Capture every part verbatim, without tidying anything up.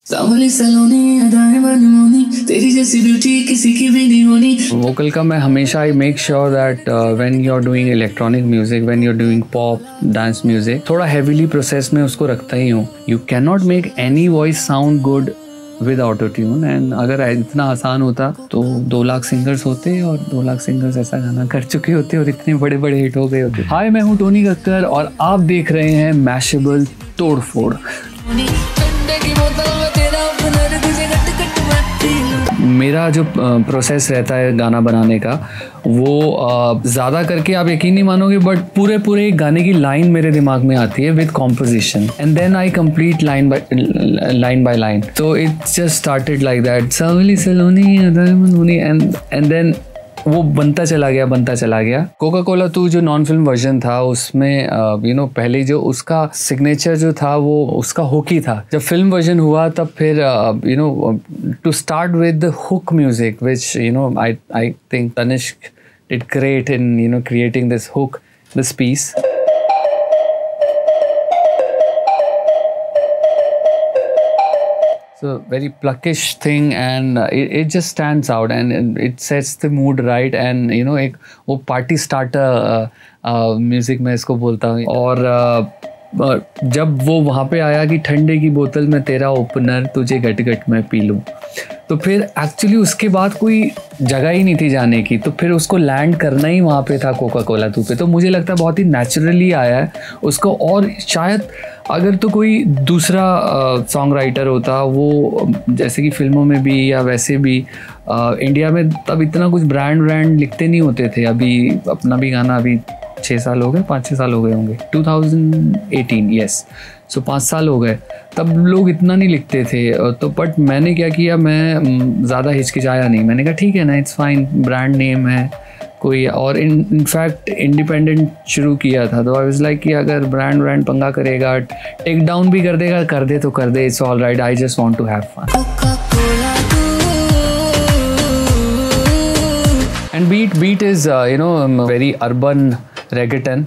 सावली सलोनी अदाएं मनमोनी तेरी जैसी ब्यूटी किसी की भी नहीं होनी। वोकल का मैं हमेशा I make sure that when you are doing electronic music, when you are doing pop dance music, थोड़ा हेवीली प्रोसेस में उसको रखता ही हूँ। You can not make any voice sound good with auto tune. And अगर इतना आसान होता तो दो लाख सिंगर्स होते और दो लाख सिंगर्स ऐसा गाना कर चुके होते और इतने बड़े बड़े हिट हो गए होते। हाय, मैं हूँ टोनी कक्कर और आप देख रहे हैं मैशेबल तोड़फोड़। मेरा जो प्रोसेस रहता है गाना बनाने का वो ज़्यादा करके आप यकीन नहीं मानोगे, बट पूरे पूरे एक गाने की लाइन मेरे दिमाग में आती है with composition and then I complete line by line by line. तो it's just started like that, सावली सलोनी एंड एंड देन वो बनता चला गया बनता चला गया कोका कोला टू जो नॉन फिल्म वर्जन था उसमें यू नो पहले जो उसका सिग्नेचर जो था वो उसका हुक ही था। जब फिल्म वर्जन हुआ तब फिर you know to start with hook music which you know I I think Tanishk did great in you know creating this hook, this piece. So very pluckish thing and uh, it, it just stands out and it sets the mood right and you know एक वो party starter music मैं इसको बोलता हूँ। और uh, जब वो वहाँ पे आया कि ठंडे की बोतल में तेरा ओपनर तुझे गट गट में पी लूँ, तो फिर एक्चुअली उसके बाद कोई जगह ही नहीं थी जाने की, तो फिर उसको लैंड करना ही वहाँ पे था कोका कोला टू पे। तो मुझे लगता है बहुत ही नेचुरली आया है उसको। और शायद अगर तो कोई दूसरा सॉन्ग राइटर होता वो जैसे कि फिल्मों में भी या वैसे भी आ, इंडिया में तब इतना कुछ ब्रांड ब्रांड लिखते नहीं होते थे। अभी अपना भी गाना अभी छः साल हो गए पाँच छः साल हो गए होंगे two thousand eighteen, yes, so पाँच साल हो गए। तब लोग इतना नहीं लिखते थे। तो बट मैंने क्या किया, मैं ज़्यादा हिचकिचाया नहीं। मैंने कहा ठीक है ना, इट्स फाइन, ब्रांड नेम है कोई। और इन इनफैक्ट इंडिपेंडेंट शुरू किया था तो आई वाज लाइक कि अगर ब्रांड ब्रांड पंगा करेगा, टेक डाउन भी कर देगा, कर दे तो कर दे, it's all right, I just want to have fun. And beat beat is you know very urban reggaeton.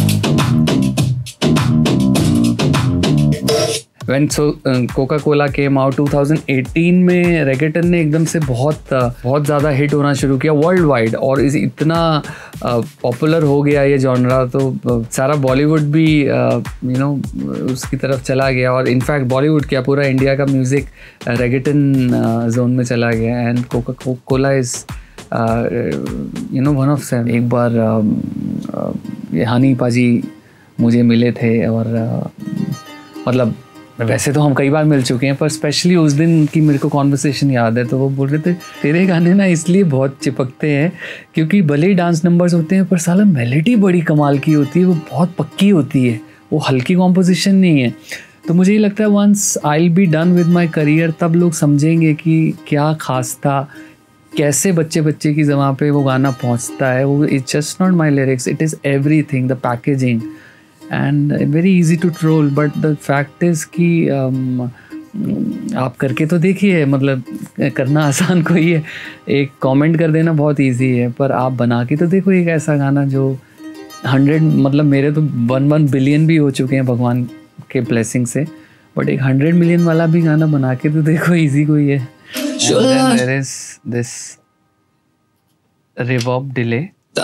When so Coca Cola came out two thousand eighteen में reggaeton ने एकदम से बहुत बहुत ज़्यादा हिट होना शुरू किया वर्ल्ड वाइड और इस इतना पॉपुलर हो गया ये जॉनरा, तो सारा बॉलीवुड भी यू नो उसकी तरफ चला गया। और इनफैक्ट बॉलीवुड क्या पूरा इंडिया का म्यूज़िक reggaeton जोन में चला गया। And Coca Cola is you know one of them. एक बार ये हनी पाजी मुझे मिले थे और uh, मतलब वैसे तो हम कई बार मिल चुके हैं, पर स्पेशली उस दिन की मेरे को कॉन्वर्सेशन याद है। तो वो बोल रहे थे तेरे गाने ना इसलिए बहुत चिपकते हैं क्योंकि भले ही डांस नंबर्स होते हैं पर साला मेलोडी बड़ी कमाल की होती है, वो बहुत पक्की होती है, वो हल्की कॉम्पोजिशन नहीं है। तो मुझे ये लगता है once I will be done with my career तब लोग समझेंगे कि क्या खास था, कैसे बच्चे बच्चे की ज़बान पे वो गाना पहुंचता है। वो it's just not my lyrics, it is everything, the packaging and very easy to troll. But the fact is कि um, आप करके तो देखिए, मतलब करना आसान कोई है, एक कमेंट कर देना बहुत इजी है, पर आप बना के तो देखो एक ऐसा गाना जो हंड्रेड, मतलब मेरे तो वन वन बिलियन भी हो चुके हैं भगवान के ब्लेसिंग से, बट एक हंड्रेड मिलियन वाला भी गाना बना के तो देखो इजी कोई है। And then there is this reverb delay.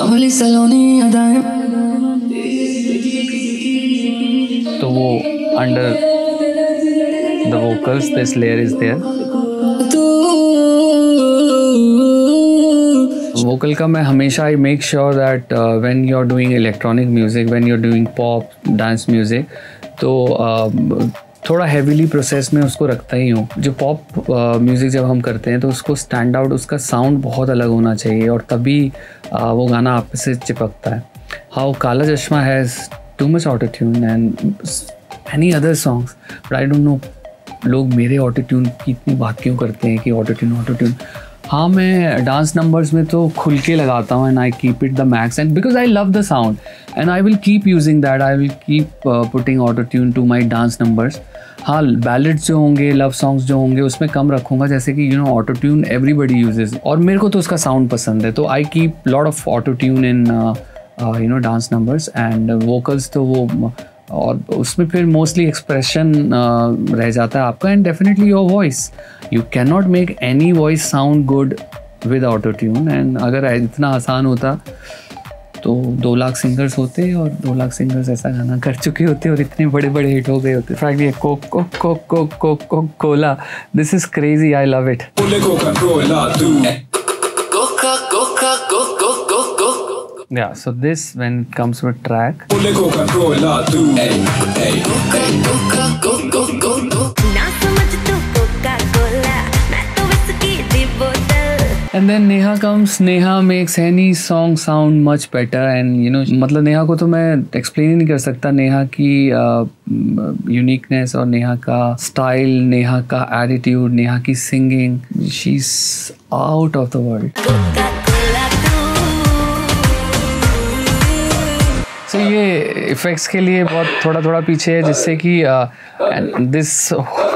तो वो under the vocals this layer is there. Vocal का मैं हमेशा I make sure that uh, when you are doing electronic music, when you are doing pop dance music, तो uh, थोड़ा heavily process में उसको रखता ही हूँ। जो पॉप म्यूज़िक जब हम करते हैं तो उसको स्टैंड आउट, उसका साउंड बहुत अलग होना चाहिए और तभी uh, वो गाना आप से चिपकता है। How Kala Chashma has too much auto tune and any other songs, but I don't know लोग मेरे ऑटो ट्यून की इतनी बात क्यों करते हैं कि ऑटो ट्यून ऑटो ट्यून। हाँ, मैं डांस नंबर्स में तो खुल के लगाता हूँ and I keep it the max and because I love the sound and I will keep using that, I will keep putting auto tune to my dance numbers. हाँ, ballads जो होंगे, love songs जो होंगे उसमें कम रखूँगा, जैसे कि you know auto tune everybody uses और मेरे को तो उसका साउंड पसंद है, तो I keep lot of auto tune in you know dance numbers. And vocals तो वो और उसमें फिर मोस्टली एक्सप्रेशन रह जाता है आपका, and definitely your voice, you can not make any voice sound good with auto tune. And अगर इतना आसान होता तो दो लाख सिंगर्स होते और दो लाख सिंगर्स ऐसा गाना कर चुके होते और इतने बड़े बड़े हिट हो गए होते। Frankly coke coke coke coke coke coke cola, this is crazy, I love it. Yeah, so this when it comes with track. And then Neha comes. Neha makes any song sound much better, and you know, मतलब नेहा को तो मैं explain ही नहीं कर सकता, नेहा की uniqueness और नेहा का स्टाइल, नेहा का एटीट्यूड, नेहा की singing, she's out of the world. तो so, ये इफेक्ट्स के लिए बहुत थोड़ा थोड़ा पीछे है, जिससे कि this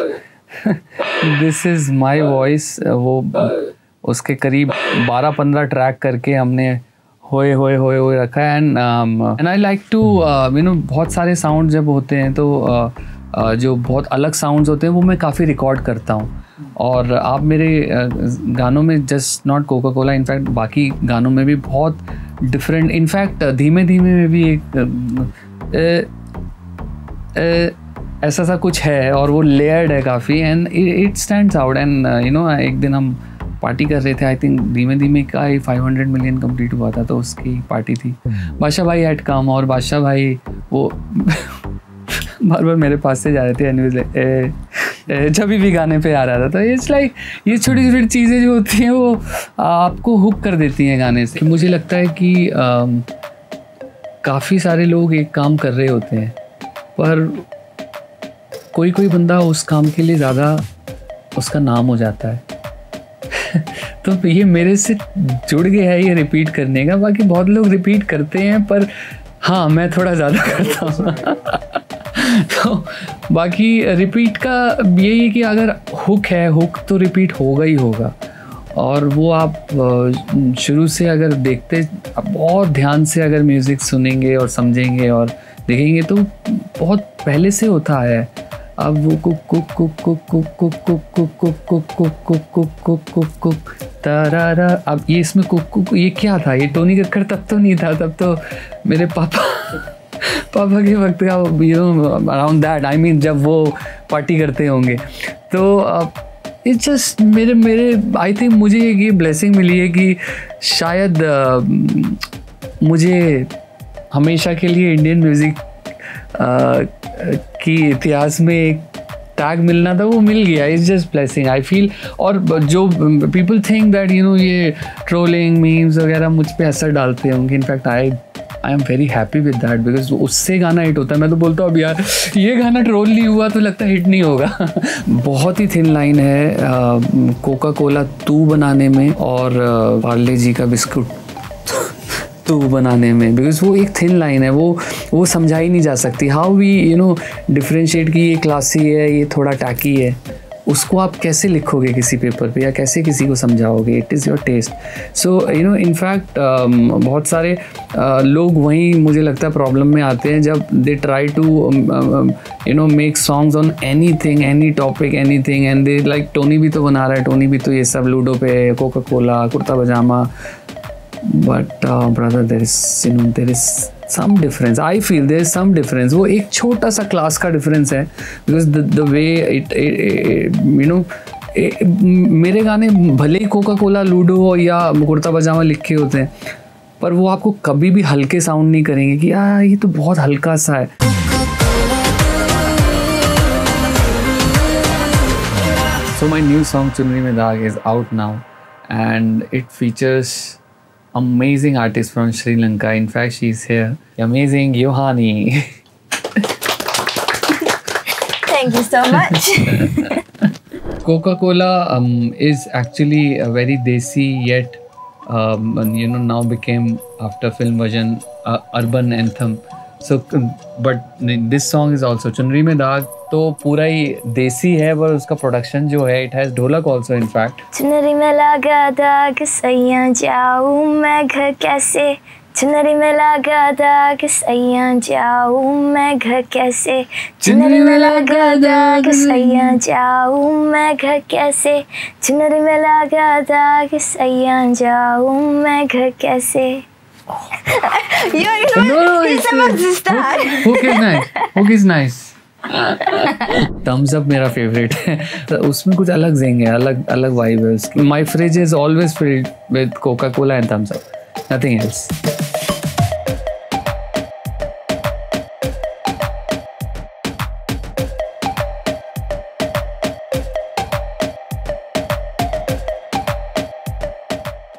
this is my voice, वो उसके करीब बारह पंद्रह ट्रैक करके हमने होए होए होए होए रखा है। And and I like to you know, बहुत सारे साउंड जब होते हैं तो uh, uh, जो बहुत अलग साउंड्स होते हैं वो मैं काफ़ी रिकॉर्ड करता हूँ। और आप मेरे गानों में, just not Coca Cola, in fact बाकी गानों में भी बहुत डिफरेंट, इनफैक्ट धीमे धीमे में भी एक ए, ए, ऐसा सा कुछ है और वो लेयर्ड है काफ़ी, and it stands out. And you know, एक दिन हम पार्टी कर रहे थे, आई थिंक धीमे धीमे का ही फाइव हंड्रेड मिलियन कंप्लीट हुआ था, तो उसकी पार्टी थी। बादशाह भाई हैड कम, और बादशाह भाई वो बार बार मेरे पास से जा रहे थे, एनीवेज जब भी गाने पे आ रहा था। तो इट्स लाइक ये छोटी छोटी चीज़ें जो होती हैं वो आपको हुक कर देती हैं गाने से। मुझे लगता है कि काफ़ी सारे लोग एक काम कर रहे होते हैं, पर कोई कोई बंदा उस काम के लिए ज़्यादा उसका नाम हो जाता है। तो ये मेरे से जुड़ गया है ये रिपीट करने का। बाकी बहुत लोग रिपीट करते हैं, पर हाँ मैं थोड़ा ज़्यादा करता हूँ। तो बाकी रिपीट का यही है कि अगर हुक है, हुक तो रिपीट होगा ही होगा। और वो आप शुरू से अगर देखते, आप बहुत ध्यान से अगर म्यूज़िक सुनेंगे और समझेंगे और देखेंगे तो बहुत पहले से होता है। अब वो कुक कुक कुक कुक कुक कुक कुक कुक कुक कुक कुक कुक कुक कुक कुक कुक तारा। अब ये इसमें कुक कुक ये क्या था? ये टोनी कक्कर तब तो नहीं था, तब तो मेरे पापा पापा के वक्त का, you know around that, I mean जब वो पार्टी करते होंगे। तो इट्स जस्ट मेरे मेरे आई थिंक मुझे ये ब्लेसिंग मिली है कि शायद uh, मुझे हमेशा के लिए इंडियन म्यूज़िक uh, की इतिहास में एक टैग मिलना था, वो मिल गया। It's just blessing I feel. और जो people think that you know ये ट्रोलिंग मीम्स वगैरह मुझ पे असर डालते होंगे, in fact I I am very happy with that, because उससे गाना हिट होता है। मैं तो बोलता हूँ अब यार ये गाना ट्रोल नहीं हुआ तो लगता है हिट नहीं होगा। बहुत ही थिन लाइन है कोका कोला तू बनाने में और पार्ले जी का बिस्कुट तू बनाने में, बिकॉज वो एक थिन लाइन है, वो वो समझाई नहीं जा सकती। How we you know differentiate कि ये क्लासी है, ये थोड़ा टैकी है, उसको आप कैसे लिखोगे किसी पेपर पे या कैसे किसी को समझाओगे? It is your taste. So you know in fact बहुत सारे uh, लोग वहीं मुझे लगता है प्रॉब्लम में आते हैं जब they try to you know make songs on any thing, any topic, any thing, and they like Tony भी तो बना रहा है, टोनी भी तो ये सब लूडो पे, Coca Cola, kurta pajama. But brother there is you know there is some difference. I feel there is some difference. वो एक छोटा सा क्लास का डिफरेंस है, because the the way it, it, it you know it, मेरे गाने भले ही कोका कोला, लूडो या कुर्ता पजामा लिखे होते हैं, पर वो आपको कभी भी हल्के साउंड नहीं करेंगे कि यार ये तो बहुत हल्का सा है। So my new song चुनरी में दाग is out now and it features amazing artist from Sri Lanka. In fact, she's here. Amazing Yohani. Thank you so much. Coca-Cola um, is actually a very desi yet um, you know now became after film version uh, urban anthem. So but this song is also चुनरी में दाग, तो पूरा ही देसी है, पर उसका production जो है it has dholak also in fact. चुनरी में लगा दाग सैया जाऊँ मैं घर कैसे, चुनरी में लगा दाग सैया जाऊं मैं घर कैसे, चुनरी में लगा दाग सैया जाऊं मैं घर कैसे, चुनरी में लगा दाग सैया जाऊं मैं घर कैसे. You know, No, no, he's it's about to start. Hook is nice. Hook is nice. Thumbs up मेरा फेवरेट है. उसमें कुछ अलग ज़ेंग है, अलग अलग वाइब है उसकी. My fridge is always filled with Coca-Cola and Thumbs up. Nothing else.